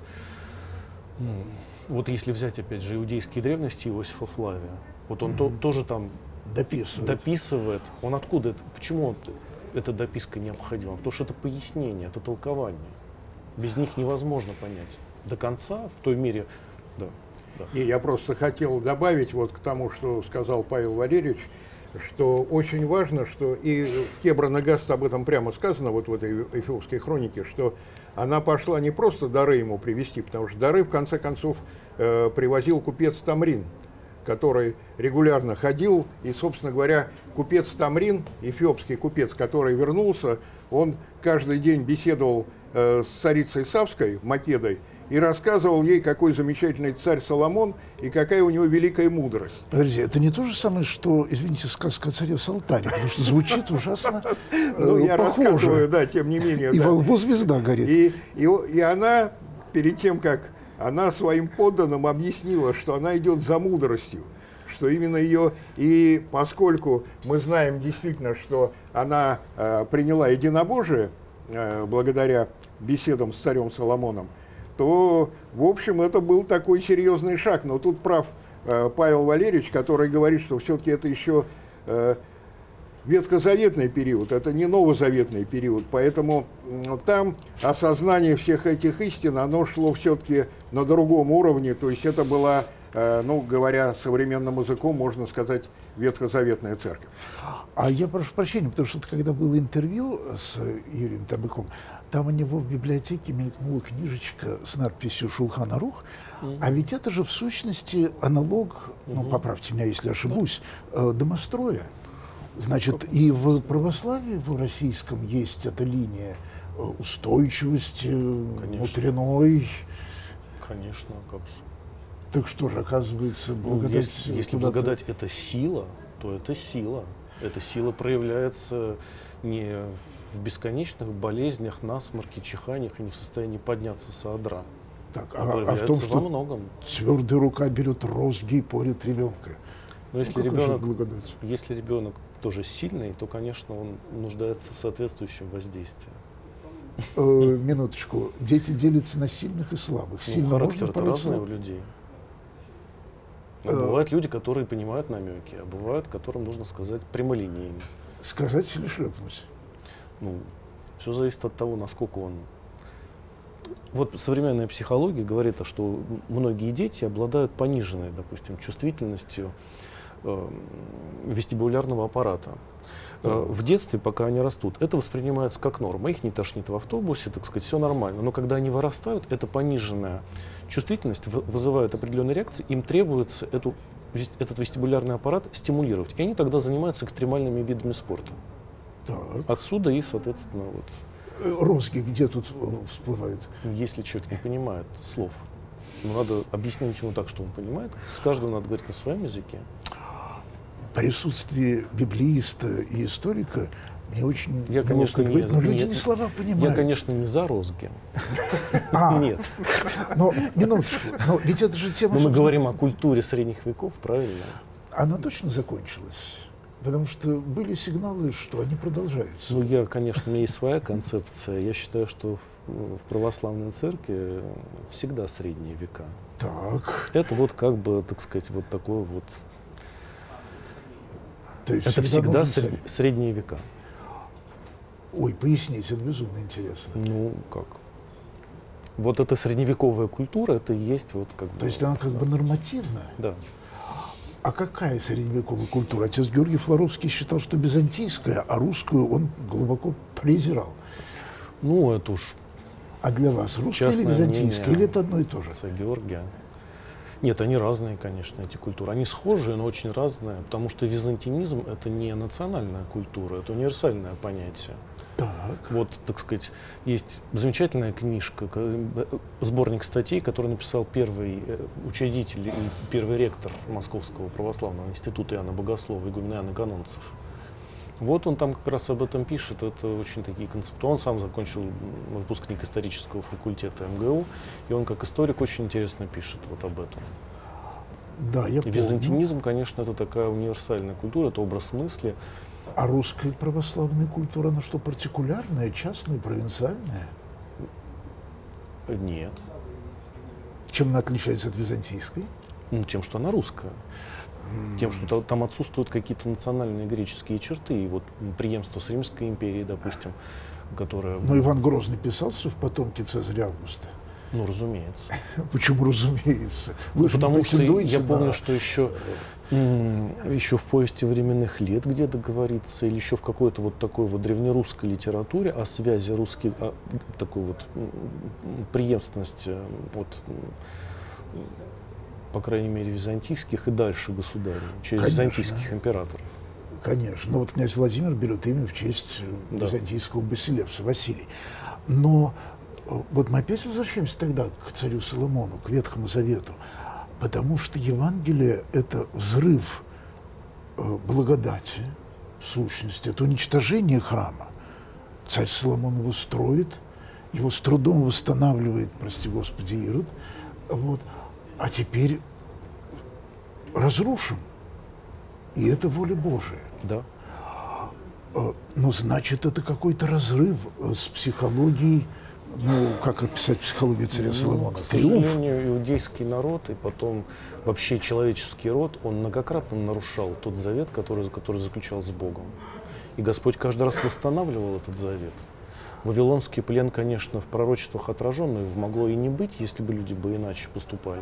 вот если взять опять же иудейские древности Иосифа Флавия, вот он тоже там дописывает. Он откуда это, почему эта дописка необходима? Потому что это пояснение, это толкование. Без них невозможно понять до конца, в той мере, да. И я просто хотел добавить вот к тому, что сказал Павел Валерьевич, что очень важно, что и в Кебра-Нагаст об этом прямо сказано, вот в этой Эфиопской хронике, что она пошла не просто дары ему привезти, потому что дары, в конце концов, привозил купец Тамрин, который регулярно ходил, и, собственно говоря, купец Тамрин, эфиопский купец, который вернулся, он каждый день беседовал с царицей Савской, Македой, и рассказывал ей, какой замечательный царь Соломон и какая у него великая мудрость. Подождите, это не то же самое, что, извините, сказка о царе Салтаре, потому что звучит ужасно я похоже. рассказываю, да, тем не менее. И во лбу звезда горит. И она, перед тем, как она своим подданным объяснила, что она идет за мудростью, что именно ее, и поскольку мы знаем действительно, что она приняла единобожие благодаря беседам с царем Соломоном, то, в общем, это был такой серьезный шаг. Но тут прав Павел Валерьевич, который говорит, что все-таки это еще ветхозаветный период, это не новозаветный период, поэтому там осознание всех этих истин, оно шло все-таки на другом уровне, то есть это была, ну, говоря современным языком, можно сказать, ветхозаветная церковь. А я прошу прощения, потому что когда было интервью с Юрием Табаком, там у него в библиотеке мелькнула книжечка с надписью «Шулхан Арух», а ведь это же в сущности аналог, ну, поправьте меня, если ошибусь, домостроя. Значит, и в православии, в российском, есть эта линия устойчивости, внутренной. Конечно, как же. Так что же, оказывается, благодать... Если благодать – это сила, то это сила. Эта сила проявляется не в бесконечных болезнях, насморке, чиханиях и не в состоянии подняться со одра. Так, а в том, что многом. Твердая рука берет розги и порит ребенка. Но если ребенок тоже сильный, то, конечно, он нуждается в соответствующем воздействии. Минуточку. Дети делятся на сильных и слабых. Характер разный у людей. Бывают люди, которые понимают намеки, а бывают, которым нужно сказать прямолинейно. Сказать или шлепнуть? Ну, все зависит от того, насколько он... Вот современная психология говорит, что многие дети обладают пониженной, допустим, чувствительностью вестибулярного аппарата. В детстве, пока они растут, это воспринимается как норма. Их не тошнит в автобусе, так сказать, все нормально. Но когда они вырастают, эта пониженная чувствительность вызывает определенные реакции, им требуется этот вестибулярный аппарат стимулировать. И они тогда занимаются экстремальными видами спорта. Так. Отсюда и, соответственно, вот... Розги где тут всплывают? Если человек не понимает слов, надо объяснить ему так, что он понимает. С каждым надо говорить на своем языке. Присутствие библеиста и историка мне очень я, конечно, говорит, но люди не слова понимают. Я, конечно, не за розги. Нет. Но, минуточку, но ведь это же тема... Но мы говорим о культуре средних веков, правильно? Она точно закончилась? Потому что были сигналы, что они продолжаются. Ну, конечно, у меня есть своя концепция. Я считаю, что в православной церкви всегда средние века. Так. Это вот как бы, так сказать, вот такое вот... То есть это всегда средние века. Ой, поясните, это безумно интересно. Ну, как? Вот эта средневековая культура, это и есть вот как бы... То есть она как бы нормативная? Да. А какая средневековая культура? Отец Георгий Флоровский считал, что византийская, а русскую он глубоко презирал. Ну, это уж... А для вас русская или византийская? Или это одно и то же? Отца Георгия. Нет, они разные, конечно, эти культуры. Они схожие, но очень разные, потому что византинизм — это не национальная культура, это универсальное понятие. Так. Вот, так сказать, есть замечательная книжка, сборник статей, который написал первый учредитель и первый ректор Московского православного института Иоанна Богослова, игумен Иоанн Канонцев. Вот он там как раз об этом пишет, это очень такие концепты. Он сам закончил выпускник исторического факультета МГУ, и он как историк очень интересно пишет вот об этом. Да, я помню. Византинизм, конечно, это такая универсальная культура, это образ мысли. А русская православная культура, она что, партикулярная, частная, провинциальная? Нет. Чем она отличается от византийской? Ну, тем, что она русская. Тем, что там отсутствуют какие-то национальные греческие черты. И вот преемство с Римской империей, допустим, которая... Но Иван Грозный писался в потомке Цезаря Августа? Ну, разумеется. Почему разумеется? Вы потому что я помню, что еще в повести временных лет где-то говорится, или еще в какой-то вот такой вот древнерусской литературе о связи русских, такой вот преемственности от, по крайней мере, византийских и дальше государей, через Конечно. Византийских императоров. Конечно. Но вот князь Владимир берет имя в честь византийского басилевса Василий. Но вот мы опять возвращаемся тогда к царю Соломону, к Ветхому Завету, потому что Евангелие – это взрыв благодати, сущности, это уничтожение храма. Царь Соломон его строит, его с трудом восстанавливает, прости Господи, Ирод, вот, а теперь разрушим. И это воля Божия. Да. Но значит, это какой-то разрыв с психологией. Ну, как описать психологию царя Соломона? К сожалению, иудейский народ и потом вообще человеческий род, он многократно нарушал тот завет, который заключал с Богом. И Господь каждый раз восстанавливал этот завет. Вавилонский плен, конечно, в пророчествах отражен, но его могло и не быть, если бы люди бы иначе поступали.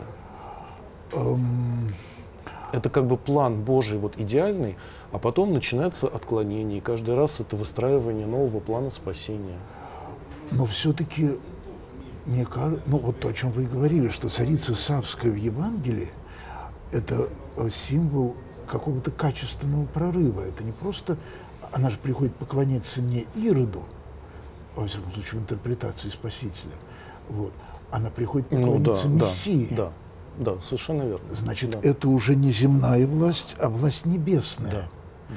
Это как бы план Божий вот идеальный, а потом начинается отклонение, и каждый раз это выстраивание нового плана спасения. Но все-таки, мне кажется, ну вот то, о чем вы и говорили, что царица Савская в Евангелии – это символ какого-то качественного прорыва. Это не просто, она же приходит поклоняться не Ироду, во всяком случае, в интерпретации Спасителя, вот, она приходит поклоняться Мессии. Да, совершенно верно. Значит, да. это уже не земная власть, а власть небесная. Да.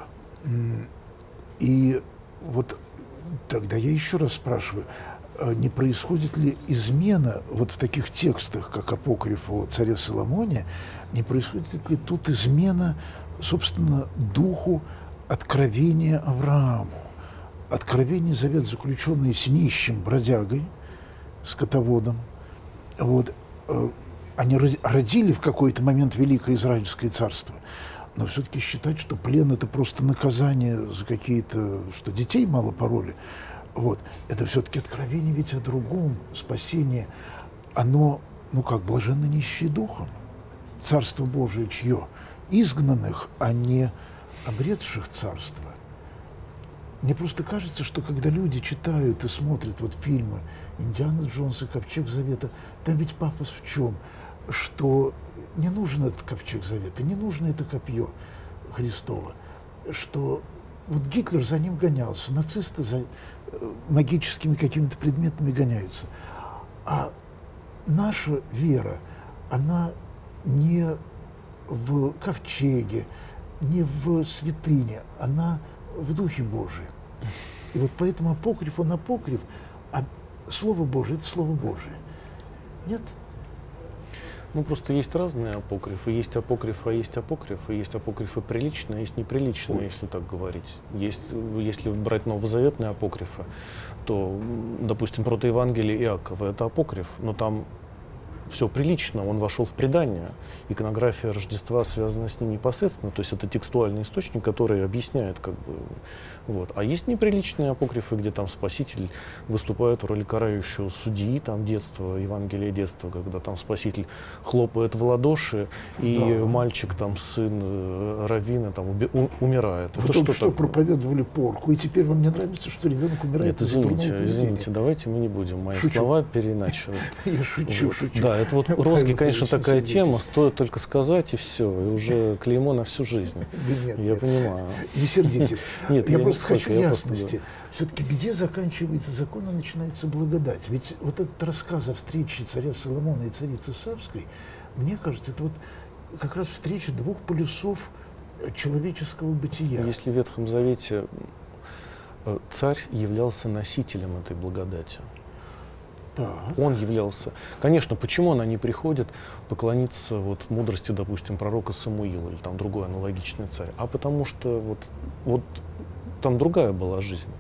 И вот тогда я еще раз спрашиваю, не происходит ли измена вот в таких текстах, как апокриф о царе Соломоне, не происходит ли тут измена, собственно, духу откровения Аврааму? Откровение, завет, заключенный с нищим бродягой, скотоводом, вот, они родили в какой-то момент Великое Израильское царство, но все-таки считать, что плен – это просто наказание за какие-то, что детей мало пороли, вот, это все-таки откровение ведь о другом, спасение, оно, ну как, блаженно нищие духом, царство Божие чье? Изгнанных, а не обретших царство. Мне просто кажется, что когда люди читают и смотрят вот фильмы «Индиана Джонс» и «Ковчег Завета», там ведь пафос в чем? Что не нужен этот Ковчег Завета, не нужно это копье Христово, что вот Гитлер за ним гонялся, нацисты за магическими какими-то предметами гоняются. А наша вера, она не в ковчеге, не в святыне, она в Духе Божием. И вот поэтому апокриф, он апокриф, а Слово Божие – это Слово Божие. Нет? Ну, просто есть разные апокрифы. Есть апокрифы, а есть апокрифы. Есть апокрифы приличные, а есть неприличные, если так говорить. Есть, если брать новозаветные апокрифы, то, допустим, протоевангелие Иакова – это апокриф, но там все прилично, он вошел в предание. Иконография Рождества связана с ним непосредственно, то есть это текстуальный источник, который объясняет, как бы, вот. А есть неприличные апокрифы, где там Спаситель выступает в роли карающего судьи, там детство, Евангелие детства, когда там Спаситель хлопает в ладоши, и мальчик, там, сын раввина, там, умирает. Вы только что проповедовали порку, и теперь вам не нравится, что ребенок умирает? Нет, извините, давайте мы не будем мои слова переначивать. Я шучу. Да, это вот розги, конечно, такая тема, стоит только сказать, и все, и уже клеймо на всю жизнь. Я понимаю. Не сердитесь. Нет, я просто хочу ясности. Все-таки где заканчивается закон, а начинается благодать? Ведь вот этот рассказ о встрече царя Соломона и царицы Савской, мне кажется, это вот как раз встреча двух полюсов человеческого бытия. Если в Ветхом Завете царь являлся носителем этой благодати, он являлся. Конечно, почему она не приходит поклониться вот мудрости, допустим, пророка Самуила или там другой аналогичный царь? А потому что вот там другая была жизнь.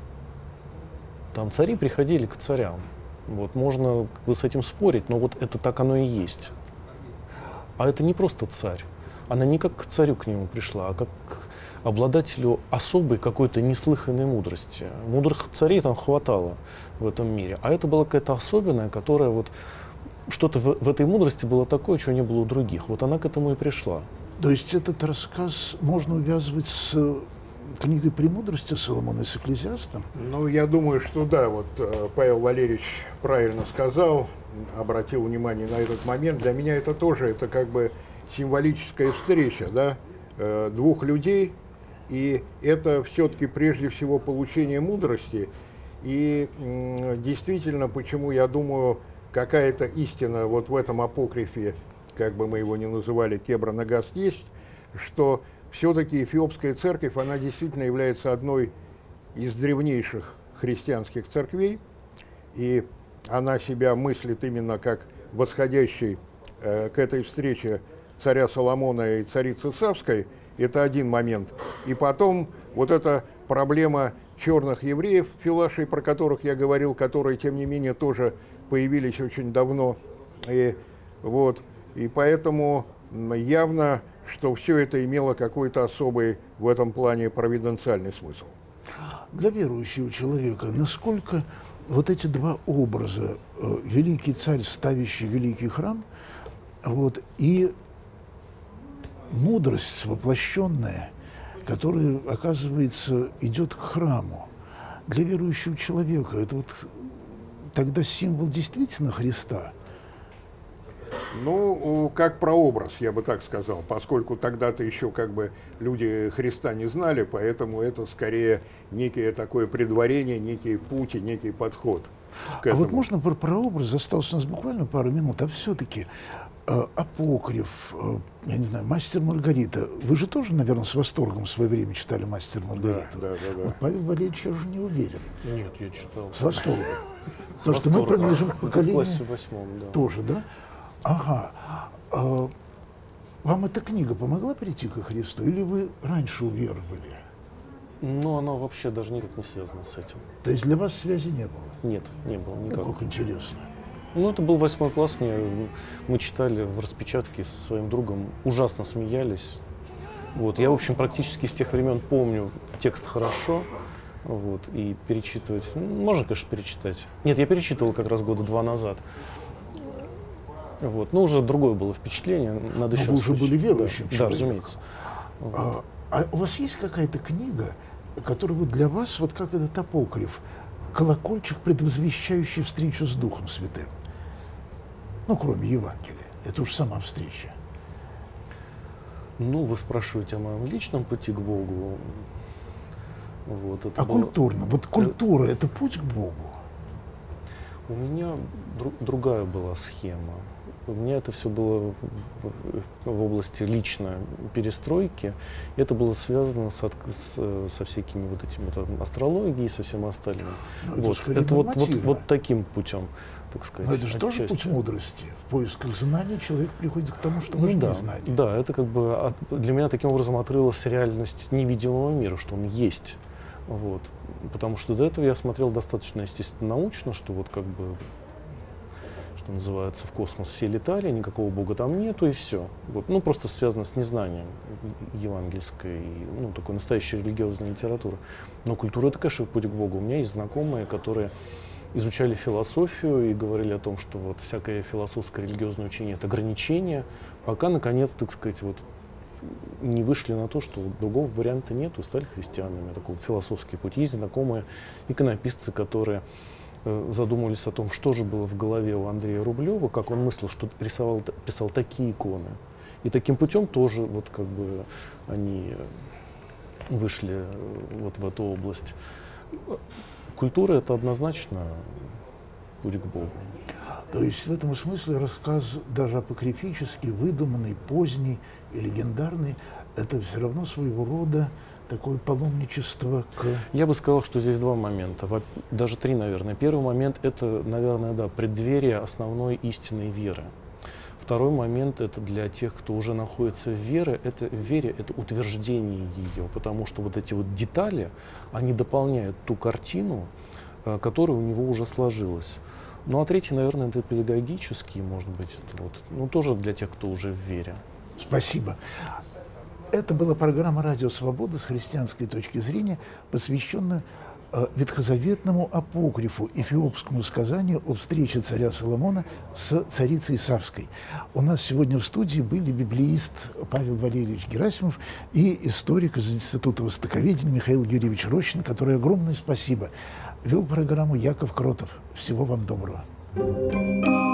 Там цари приходили к царям. Вот, можно как бы с этим спорить, но вот это так оно и есть. А это не просто царь. Она не как к царю к нему пришла, а как к обладателю особой какой-то неслыханной мудрости. Мудрых царей там хватало в этом мире. А это была какая-то особенная, которая вот что-то в этой мудрости было такое, чего не было у других. Вот она к этому и пришла. То есть этот рассказ можно увязывать с книгой «Премудрости» Соломона и с Экклезиастом? Ну, я думаю, что да. Вот Павел Валерьевич правильно сказал, обратил внимание на этот момент. Для меня это тоже, это как бы символическая встреча, да, двух людей. И это все-таки прежде всего получение мудрости. И действительно, почему я думаю, какая-то истина вот в этом апокрифе, как бы мы его ни называли, Кебра Нагаст, есть, что все-таки Эфиопская церковь, она действительно является одной из древнейших христианских церквей, и она себя мыслит именно как восходящий к этой встрече царя Соломона и царицы Савской. Это один момент. И потом вот эта проблема черных евреев, филашей, про которых я говорил, которые, тем не менее, тоже появились очень давно. И поэтому явно, что все это имело какой-то особый в этом плане провиденциальный смысл. для верующего человека, насколько вот эти два образа, великий царь, ставящий великий храм, вот, и мудрость воплощенная, которая, оказывается, идет к храму, для верующего человека, это вот тогда символ действительно Христа? Ну, как прообраз, я бы так сказал, поскольку тогда-то еще как бы люди Христа не знали, поэтому это скорее некое такое предварение, некий путь и некий подход к этому. А вот можно про прообраз? Осталось у нас буквально пару минут, а все-таки апокриф, я не знаю, «Мастер Маргарита». Вы же тоже, наверное, с восторгом в свое время читали «Мастер Маргариту». Да. Вот Павел Валерьевич, я уже не уверен. Нет, я читал. С восторгом. Потому что мы принадлежим к В поколению классе 8, да. тоже, да? Ага. Вам эта книга помогла прийти ко Христу, или вы раньше уверовали? Но она вообще даже никак не связана с этим. То есть для вас связи не было? Нет, не было никак. Как интересно. Ну, это был 8 класс, мы читали в распечатке со своим другом, ужасно смеялись. Вот. Я, в общем, практически с тех времен помню текст хорошо, вот, и перечитывать, можно, конечно, перечитать. Нет, я перечитывал как раз года 2 назад. Вот. Но уже другое было впечатление, надо еще вы уже были верующим да, человеком. Да, разумеется. Вот. А у вас есть какая-то книга, которая вот для вас, вот как этот апокриф, колокольчик, предвозвещающий встречу с Духом Святым? Ну, кроме Евангелия. Это уж сама встреча. Ну, вы спрашиваете о моем личном пути к Богу. Вот, это было... культурно? Вот культура – это путь к Богу? У меня другая была схема. У меня это все было в области личной перестройки. Это было связано со всякими вот этими вот астрологией, со всем остальным. Это вот таким путем, так сказать. Но это же тоже путь мудрости. В поисках знаний человек приходит к тому, что важнее да, знания. Да, это как бы для меня таким образом открылась реальность невидимого мира, что он есть. Вот. Потому что до этого я смотрел достаточно, естественно, научно, что вот как бы, что называется, в космос все летали, никакого Бога там нету, и все. Вот. Ну, просто связано с незнанием евангельской, ну, такой настоящей религиозной литературы. Но культура — это, конечно, путь к Богу. У меня есть знакомые, которые изучали философию и говорили о том, что вот всякое философское религиозное учение — это ограничение, пока, наконец, так сказать, вот не вышли на то, что другого варианта нет, и стали христианами. Такой философский путь. Есть знакомые иконописцы, которые задумывались о том, что же было в голове у Андрея Рублева, как он мыслил, что писал такие иконы. И таким путем тоже вот как бы они вышли вот в эту область. Культура — это однозначно путь к Богу. То есть в этом смысле рассказ, даже апокрифический, выдуманный, поздний и легендарный, это все равно своего рода такое паломничество к... Я бы сказал, что здесь два момента, даже три, наверное. Первый момент — это, наверное, да, преддверие основной истинной веры. Второй момент — это для тех, кто уже находится в вере, это утверждение ее, потому что вот эти вот детали, они дополняют ту картину, которая у него уже сложилась. Ну а третий, наверное, это педагогический, может быть, это вот, ну тоже для тех, кто уже в вере. Спасибо. Это была программа «Радио Свобода» с христианской точки зрения, посвященная ветхозаветному апокрифу, эфиопскому сказанию о встрече царя Соломона с царицей Савской. У нас сегодня в студии были библеист Павел Валерьевич Герасимов и историк из Института востоковедения Михаил Юрьевич Рощин, который огромное спасибо. Вел программу Яков Кротов. Всего вам доброго.